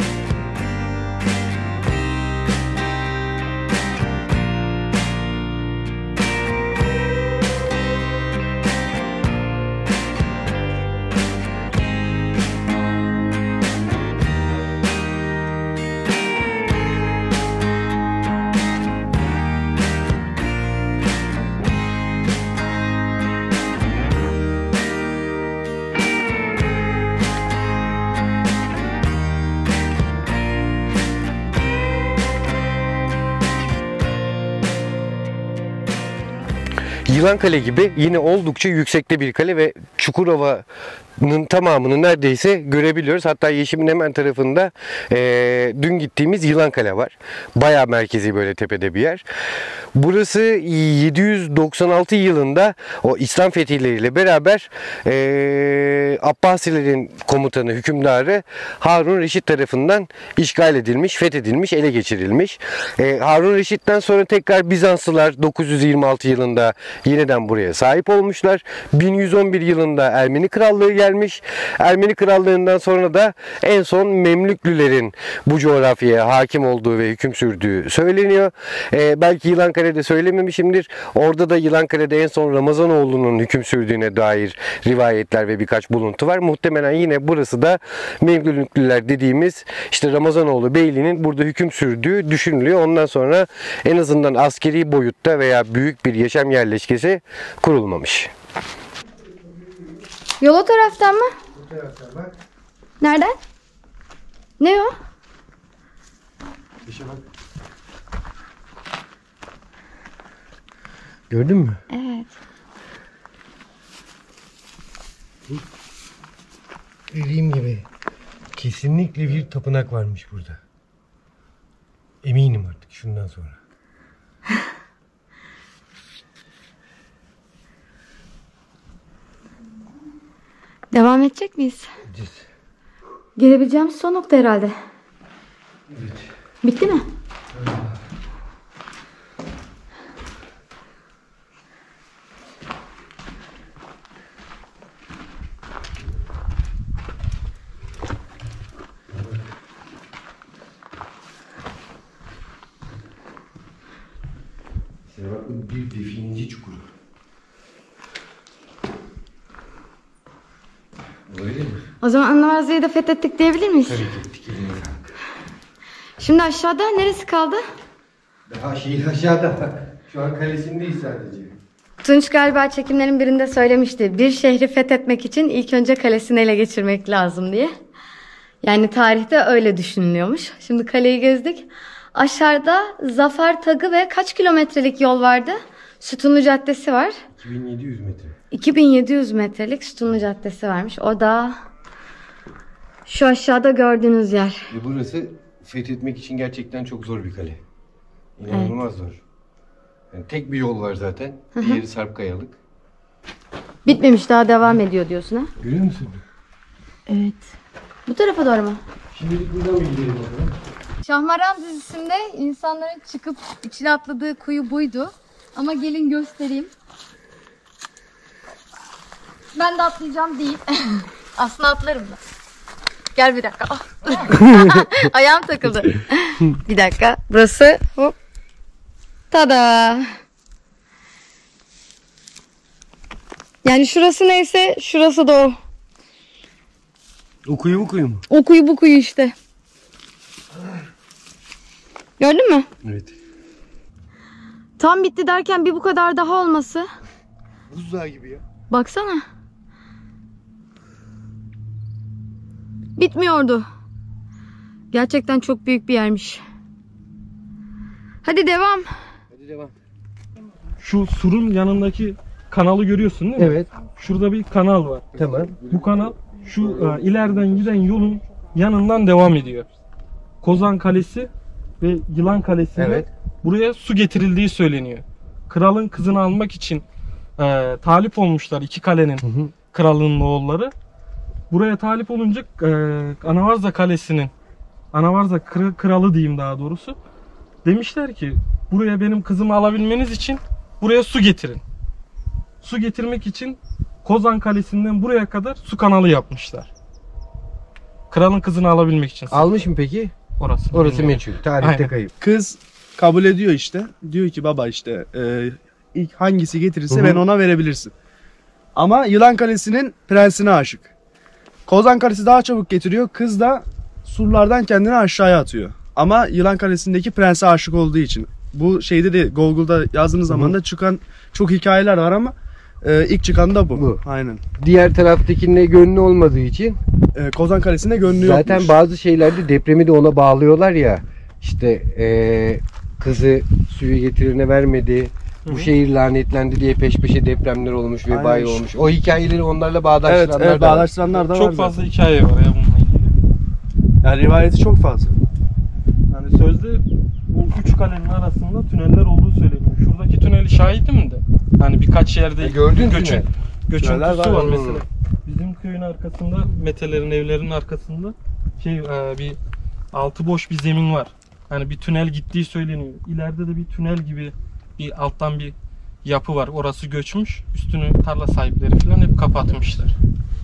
Yılankale gibi yine oldukça yüksekte bir kale ve Çukurova'nın tamamını neredeyse görebiliyoruz. Hatta Yeşim'in hemen tarafında e, dün gittiğimiz Yılankale var. Bayağı merkezi, böyle tepede bir yer. Burası yedi yüz doksan altı yılında o İslam fetihleriyle beraber e, Abbasilerin komutanı, hükümdarı Harun Reşit tarafından işgal edilmiş, fethedilmiş, ele geçirilmiş. E, Harun Reşit'ten sonra tekrar Bizanslılar dokuz yüz yirmi altı yılında yeniden buraya sahip olmuşlar. bin yüz on bir yılında Ermeni Krallığı gelmiş. Ermeni Krallığından sonra da en son Memlüklülerin bu coğrafyaya hakim olduğu ve hüküm sürdüğü söyleniyor. Ee, belki Yılankale'de söylememişimdir. Orada da Yılankale'de en son Ramazanoğlu'nun hüküm sürdüğüne dair rivayetler ve birkaç buluntu var. Muhtemelen yine burası da Memlüklüler dediğimiz işte Ramazanoğlu Beyliği'nin burada hüküm sürdüğü düşünülüyor. Ondan sonra en azından askeri boyutta veya büyük bir yaşam yerleşkesi kurulmamış. Yol o taraftan mı? Bu taraftan bak. Nereden? Ne o? İşe bak. Gördün mü? Evet. Dediğim gibi kesinlikle bir tapınak varmış burada. Eminim artık şundan sonra. Devam edecek miyiz? Gideceğiz. Gelebileceğimiz son nokta herhalde. Evet. Bitti mi? İşte bak, bu bir defineci çukuru. Öyle mi? O zaman Anavarza'yı da fethettik diyebilir miyiz? Tabii ki ettik. Eline sağlık. Şimdi aşağıda neresi kaldı? Daha şehir aşağıda. Şu an kalesindeyiz sadece. Tunç galiba çekimlerin birinde söylemişti. Bir şehri fethetmek için ilk önce kalesini ele geçirmek lazım diye. Yani tarihte öyle düşünülüyormuş. Şimdi kaleyi gezdik. Aşağıda Zafer Tagı ve kaç kilometrelik yol vardı? Sütunlu Caddesi var. iki bin yedi yüz metre. iki bin yedi yüz metrelik Sütunlu Caddesi varmış. O da şu aşağıda gördüğünüz yer. Ve burası fethetmek için gerçekten çok zor bir kale. İnanılmaz evet. zor. Yani tek bir yol var zaten. Hı-hı. Diğeri Sarpkayalık. Bitmemiş, daha devam ediyor diyorsun ha? Görüyor musun? Evet. Bu tarafa doğru mu? Şimdilik buradan bir gidelim bakalım. Şahmaran dizisinde insanların çıkıp içine atladığı kuyu buydu. Ama gelin göstereyim. Ben de atlayacağım değil. Aslında atlarım da. Gel bir dakika. Oh. Ayağım takıldı. Bir dakika. Burası hop. Tada. Yani şurası neyse şurası da o. O kuyu bu kuyu mu? O kuyu bu kuyu işte. Gördün mü? Evet. Tam bitti derken bir bu kadar daha olması. Buzdağı gibi ya. Baksana. Bitmiyordu. Gerçekten çok büyük bir yermiş. Hadi devam. Hadi devam. Şu surun yanındaki kanalı görüyorsun değil mi? Evet. Şurada bir kanal var. Tamam. Bu kanal şu e, ileriden giden yolun yanından devam ediyor. Kozan Kalesi ve Yılan Kalesi'ne Evet. buraya su getirildiği söyleniyor. Kralın kızını almak için e, talip olmuşlar iki kalenin Hı hı. kralının oğulları. Buraya talip olunca e, Anavarza Kalesi'nin Anavarza kra- kralı diyeyim daha doğrusu. Demişler ki buraya benim kızımı alabilmeniz için buraya su getirin. Su getirmek için Kozan Kalesi'nden buraya kadar su kanalı yapmışlar. Kralın kızını alabilmek için. Almış mı peki? Orası. Orası bilmiyorum. meçhul. Tarihte Aynen. kayıp. Kız kabul ediyor işte. Diyor ki baba işte e, ilk hangisi getirirse Hı hı. ben ona verebilirsin. Ama Yılan Kalesi'nin prensine aşık. Kozan Kalesi daha çabuk getiriyor. Kız da surlardan kendini aşağıya atıyor. Ama Yılan Kalesi'ndeki prense aşık olduğu için. Bu şeyde de Google'da yazdığınız zaman da çıkan çok hikayeler var ama e, ilk çıkan da bu. Bu. Aynen. Diğer taraftakine gönlü olmadığı için E, Kozan Kalesi'nde gönlü zaten yokmuş. bazı şeylerde depremi de ona bağlıyorlar ya. İşte eee, kızı suyu getirene vermedi. Bu şehir lanetlendi diye peş peşe depremler olmuş, vebay Aynen. olmuş. O hikayeleri onlarla Evet, bağdaştıranlar evet da var. bağdaştıranlar da var. Çok zaten. fazla hikaye var ya bununla ilgili. Yani rivayeti çok fazla. Yani sözde bu üç kalenin arasında tüneller olduğu söyleniyor. Şuradaki tüneli şahidim de. Hani birkaç yerde E, gördün göçün, tünel. göçüntüsü Tüneller var. var, Hmm. mesela. Bizim köyün arkasında, Metelerin evlerinin arkasında şey e, bir altı boş bir zemin var. Hani bir tünel gittiği söyleniyor. İleride de bir tünel gibi bir alttan bir yapı var. Orası göçmüş. Üstünü tarla sahipleri falan hep kapatmışlar.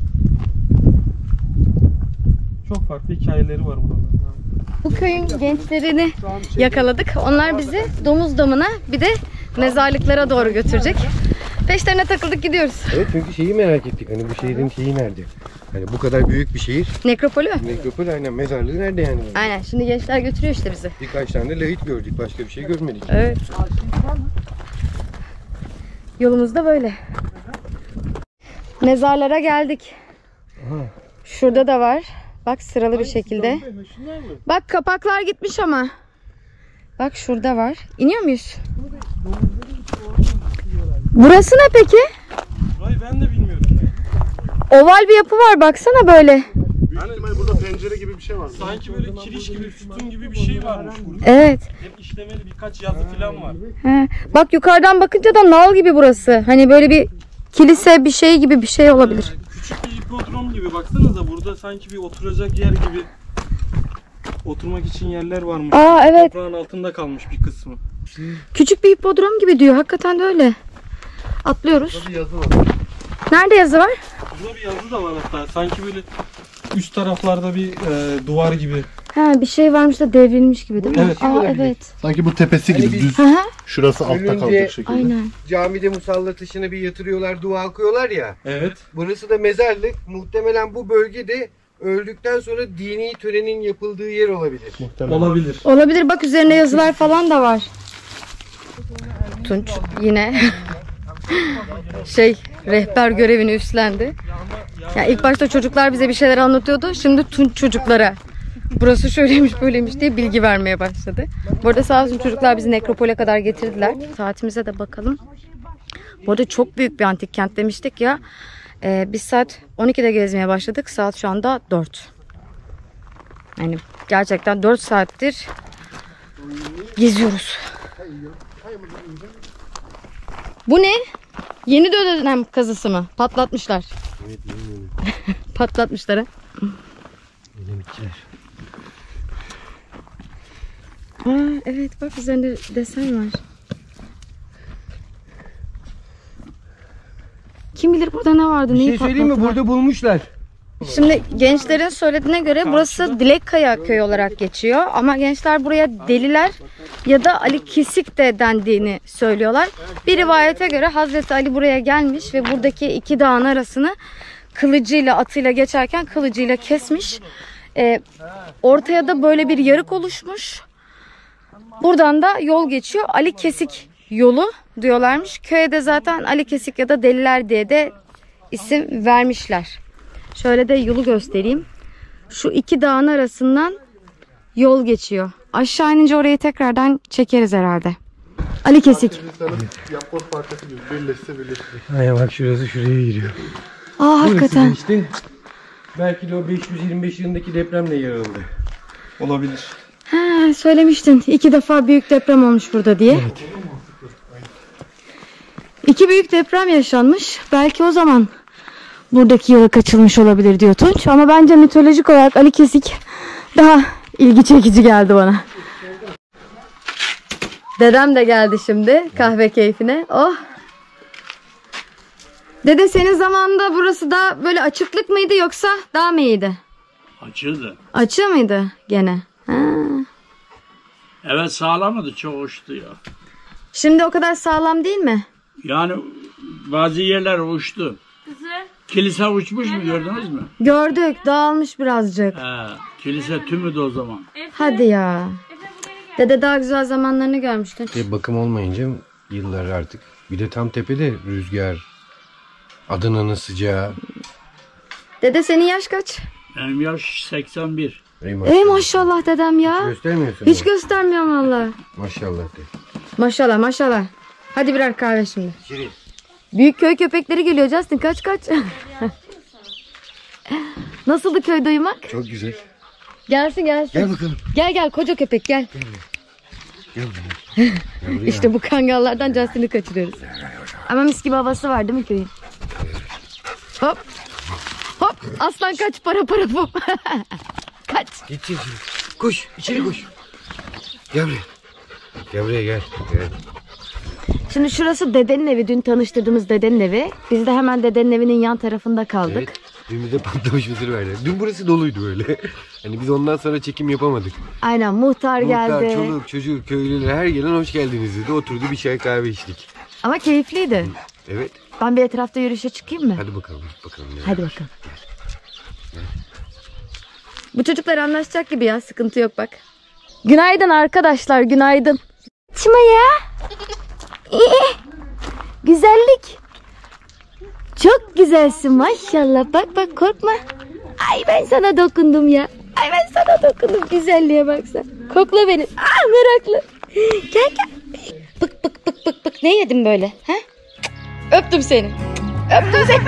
Çok farklı hikayeleri var buralarda. Bu köyün gençlerini yakaladık. Onlar bizi domuz damına bir de mezarlıklara doğru götürecek. Peşlerine takıldık gidiyoruz. Evet, çünkü şeyi merak ettik. Hani bu şehrin şeyi nerede? Hani bu kadar büyük bir şehir. Nekropolü mü? Nekropol aynen, mezarlığı nerede yani? Aynen. Şimdi gençler götürüyor işte bizi. Birkaç tane lahit gördük. Başka bir şey görmedik. Evet. Yolumuz da böyle. Mezarlara geldik. Şurada da var. Bak sıralı bir şekilde. Bak kapaklar gitmiş ama. Bak şurada var. İniyor muyuz? Burası ne peki? Burayı ben de bilmiyorum. Oval bir yapı var baksana böyle. Burada pencere gibi bir şey var. Sanki böyle kiriş gibi, sütun gibi bir şey varmış burada. Evet. Hep işlemeli birkaç yazı falan var. He. Bak yukarıdan bakınca da nal gibi burası. Hani böyle bir kilise bir şey gibi bir şey olabilir. Ee, küçük bir hipodrom gibi, baksanıza burada sanki bir oturacak yer gibi. Oturmak için yerler varmış. Aa evet. Toprağın altında kalmış bir kısmı. Küçük bir hipodrom gibi diyor. Hakikaten de öyle. Atlıyoruz. Bir yazı var. Nerede yazı var? Burada bir yazı da var hatta. Sanki böyle üst taraflarda bir e, duvar gibi. Ha bir şey varmış da devrilmiş gibi değil mi? Evet. Aa evet. Sanki bu tepesi Hani gibi biz- düz. Hı hı. Şurası altta Ölünce- kalacak şekilde. Aynen. Camide musalla taşını bir yatırıyorlar, dua okuyorlar ya. Evet. Burası da mezarlık. Muhtemelen bu bölgede öldükten sonra dini törenin yapıldığı yer olabilir. Olabilir. Olabilir. Bak üzerinde yazılar falan da var. Tunç yine şey rehber görevini üstlendi. Ya ilk başta çocuklar bize bir şeyler anlatıyordu. Şimdi Tunç çocuklara burası şöyleymiş böyleymiş diye bilgi vermeye başladı. Bu arada sağ olsun çocuklar bizi nekropole kadar getirdiler. Saatimize de bakalım. Bu arada çok büyük bir antik kent demiştik ya. Ee, biz saat on ikide gezmeye başladık. Saat şu anda dört. Yani gerçekten dört saattir geziyoruz. Bu ne? Yeni dönem kazısı mı? Patlatmışlar. Evet, bilmiyorum. Patlatmışlar ha. Dinamitçiler. Aa evet bak üzerinde desen var. Kim bilir burada ne vardı? Bir neyi şey söyleyeyim mi? patlattılar? Burada bulmuşlar. Şimdi gençlerin söylediğine göre burası Dilekkaya köy olarak geçiyor. Ama gençler buraya Deliler ya da Ali Kesik de dendiğini söylüyorlar. Bir rivayete göre Hazreti Ali buraya gelmiş ve buradaki iki dağın arasını kılıcıyla atıyla geçerken kılıcıyla kesmiş. Ee, ortaya da böyle bir yarık oluşmuş. Buradan da yol geçiyor. Ali Kesik yolu diyorlarmış. Köye de zaten Ali Kesik ya da Deliler diye de isim vermişler. Şöyle de yolu göstereyim. şu iki dağın arasından yol geçiyor. Aşağı inince orayı tekrardan çekeriz herhalde. Ali Kesik. Ay bak şurası şuraya giriyor. Aa hakikaten. işte belki de o beş yüz yirmi beş yılındaki depremle yarıldı. Olabilir. Ha, söylemiştin. İki defa büyük deprem olmuş burada diye. Evet. İki büyük deprem yaşanmış. Belki o zaman buradaki yılı kaçılmış olabilir diyor Tunç. Ama bence mitolojik olarak Ali Kesik daha ilgi çekici geldi bana. Dedem de geldi şimdi kahve keyfine. Oh. Dede senin zamanında burası da böyle açıklık mıydı yoksa dağ mı iyiydi? Açıldı. Açığı mıydı gene? Ha. Evet sağlamadı, çok uçtu ya. Şimdi o kadar sağlam değil mi? Yani bazı yerler uçtu. Kilise uçmuş mu, gördünüz mü? Gördük, dağılmış birazcık. He, kilise tümü de o zaman. Hadi ya. Dede daha güzel zamanlarını görmüştün. E, bakım olmayınca yıllar artık. Bir de tam tepede rüzgar, Adana'nın sıcağı. Dede senin yaş kaç? Benim yaş seksen bir. Ey maşallah, Ey maşallah dedem ya. göstermiyorsun. Hiç ama. göstermiyorum valla. Maşallah de. Maşallah maşallah. Hadi birer kahve şimdi. Büyük köy köpekleri geliyor Justin, kaç kaç. Nasıldı köyde uyumak? Çok güzel. Gelsin gelsin. Gel bakalım. Gel gel koca köpek gel. Gel buraya. Gel buraya. İşte bu kangallardan Justin'i kaçırıyoruz. Ama mis gibi havası var değil mi köyün? Hop. Hop. Aslan kaç, para para hop. Kaç. Git git. Koş. içeri koş. Gel buraya. Gel buraya gel. Gel. Şimdi şurası dedenin evi. Dün tanıştırdığımız dedenin evi. Biz de hemen dedenin evinin yan tarafında kaldık. Evet. Dün bize patlamış mısır verdiler. Dün burası doluydu böyle. Hani biz ondan sonra çekim yapamadık. Aynen muhtar, Muhtar, geldi. çoluk, çocuk, köylüler her gelen hoş geldiniz dedi. Oturdu bir çay kahve içtik. Ama keyifliydi. Evet. Ben bir etrafta yürüyüşe çıkayım mı? Hadi bakalım. Bakalım. ne Hadi var. bakalım. Bu çocuklar anlaşacak gibi ya, sıkıntı yok bak. Günaydın arkadaşlar, günaydın. Çıma ya. Ee, güzellik. Çok güzelsin maşallah. Bak bak korkma. Ay ben sana dokundum ya. Ay ben sana dokundum, güzelliğe baksan. Kokla beni. Aa meraklı. Gel gel. Bık bık bık bık bık. Ne yedin böyle? Ha? Öptüm seni. Öptüm seni.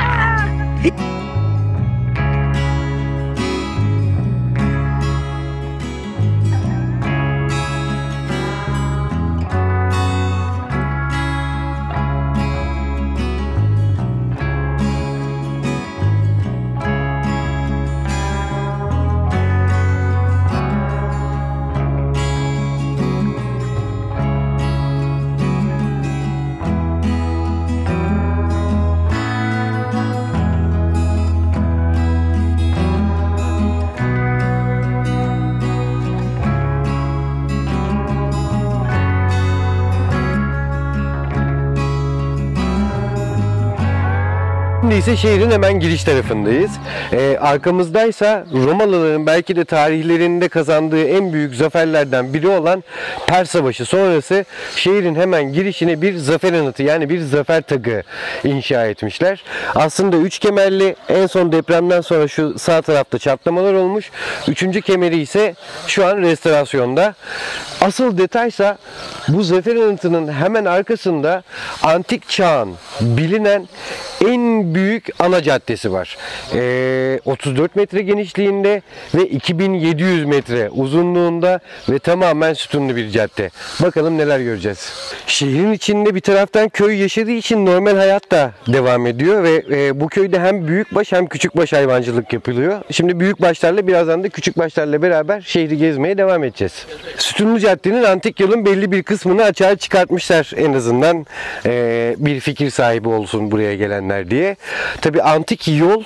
Şimdi ise şehrin hemen giriş tarafındayız. Ee, arkamızdaysa Romalıların belki de tarihlerinde kazandığı en büyük zaferlerden biri olan Pers Savaşı sonrası şehrin hemen girişine bir zafer anıtı, yani bir zafer tagı inşa etmişler. Aslında üç kemerli, en son depremden sonra şu sağ tarafta çatlamalar olmuş. Üçüncü kemeri ise şu an restorasyonda. Asıl detaysa bu zafer anıtının hemen arkasında antik çağın bilinen en büyük ana caddesi var. Ee, otuz dört metre genişliğinde ve iki bin yedi yüz metre uzunluğunda ve tamamen sütunlu bir cadde. Bakalım neler göreceğiz. Şehrin içinde bir taraftan köy yaşadığı için normal hayat da devam ediyor ve e, bu köyde hem büyükbaş hem küçükbaş hayvancılık yapılıyor. Şimdi büyükbaşlarla birazdan da küçükbaşlarla beraber şehri gezmeye devam edeceğiz. Sütunlu caddenin antik yolun belli bir kısmını açığa çıkartmışlar, en azından e, bir fikir sahibi olsun buraya gelenler diye. Tabii antik yol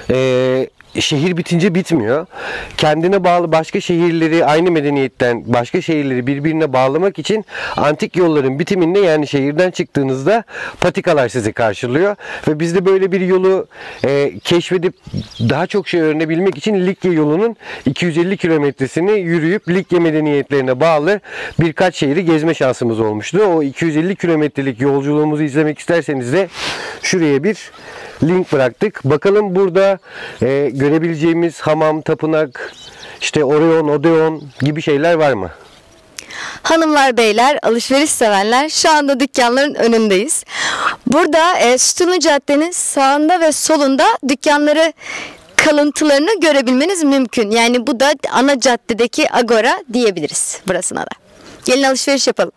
e, şehir bitince bitmiyor. Kendine bağlı başka şehirleri, aynı medeniyetten başka şehirleri birbirine bağlamak için antik yolların bitiminde, yani şehirden çıktığınızda patikalar sizi karşılıyor. Ve biz de böyle bir yolu e, keşfedip daha çok şey öğrenebilmek için Likya yolunun iki yüz elli kilometresini yürüyüp Likya medeniyetlerine bağlı birkaç şehri gezme şansımız olmuştu. O iki yüz elli kilometrelik yolculuğumuzu izlemek isterseniz de şuraya bir link bıraktık. Bakalım burada e, görebileceğimiz hamam, tapınak, işte Orion, Odeon gibi şeyler var mı? Hanımlar, beyler, alışveriş sevenler, şu anda dükkanların önündeyiz. Burada e, Sütunlu Cadde'nin sağında ve solunda dükkanları kalıntılarını görebilmeniz mümkün. Yani bu da ana caddedeki Agora diyebiliriz burasına da. Gelin alışveriş yapalım.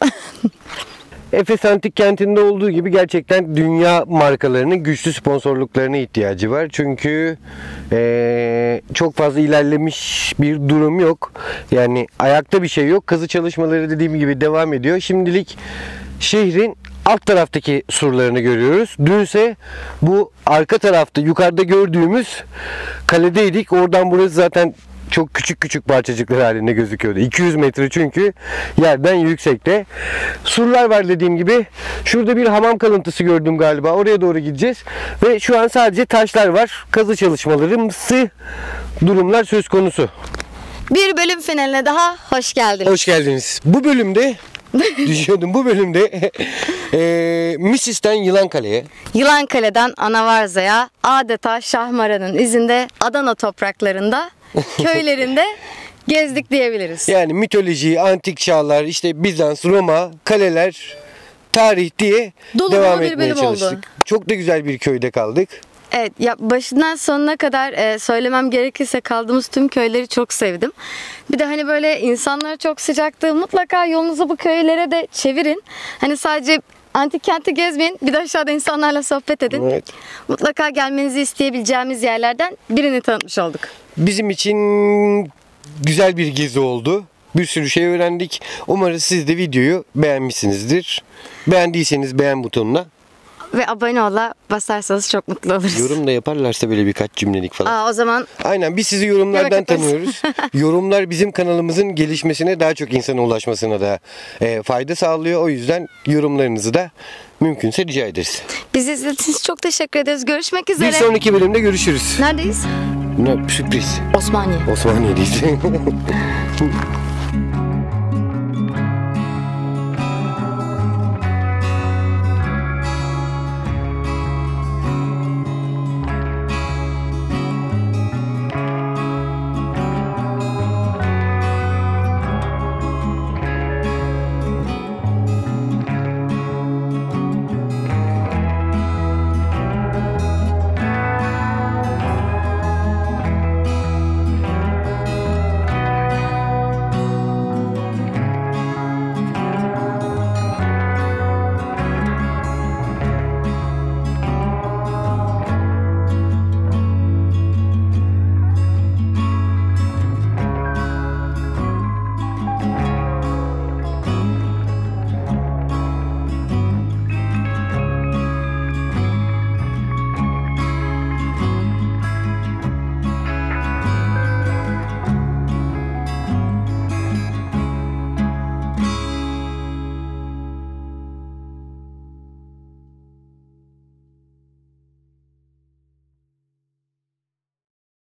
Efes Antik Kenti'nde olduğu gibi gerçekten dünya markalarının güçlü sponsorluklarına ihtiyacı var. Çünkü ee, çok fazla ilerlemiş bir durum yok. Yani ayakta bir şey yok. Kazı çalışmaları dediğim gibi devam ediyor. Şimdilik şehrin alt taraftaki surlarını görüyoruz. Dünse bu arka tarafta yukarıda gördüğümüz kaledeydik. Oradan burası zaten çok küçük küçük parçacıklar halinde gözüküyordu. iki yüz metre çünkü yerden yüksekte. Surlar var dediğim gibi. Şurada bir hamam kalıntısı gördüm galiba. Oraya doğru gideceğiz. Ve şu an sadece taşlar var. Kazı çalışmalarımsı durumlar söz konusu. Bir bölüm finaline daha hoş geldiniz. Hoş geldiniz. Bu bölümde düşüyordum. Bu bölümde e, Misis'ten Yılankale'ye, Yılankale'den Anavarza'ya adeta Şahmaran'ın izinde Adana topraklarında, köylerinde gezdik diyebiliriz. yani mitoloji, antik çağlar, işte Bizans, Roma, kaleler, tarih diye Dolu devam dolu bir etmeye bölüm çalıştık. oldu. Çok da güzel bir köyde kaldık. Evet, ya başından sonuna kadar e, söylemem gerekirse kaldığımız tüm köyleri çok sevdim. Bir de hani böyle insanlar çok sıcaktı. Mutlaka yolunuzu bu köylere de çevirin. Hani sadece antik kenti gezmeyin. Bir de aşağıda insanlarla sohbet edin. Evet. Mutlaka gelmenizi isteyebileceğimiz yerlerden birini tanıtmış olduk. Bizim için güzel bir gezi oldu. Bir sürü şey öğrendik. Umarız siz de videoyu beğenmişsinizdir. Beğendiyseniz beğen butonuna. Ve abone ola basarsanız çok mutlu oluruz. Yorum da yaparlarsa böyle birkaç cümlelik falan. Aa, o zaman Aynen, biz sizi yorumlardan Yemek yaparız. tanıyoruz. Yorumlar bizim kanalımızın gelişmesine, daha çok insana ulaşmasına da e, fayda sağlıyor. O yüzden yorumlarınızı da mümkünse rica ederiz. bizi izlediğiniz için çok teşekkür ederiz. Görüşmek Bir üzere. sonraki bölümde görüşürüz. Neredeyiz? Ne, sürpriz. Osmaniye. Osmaniye'deyiz.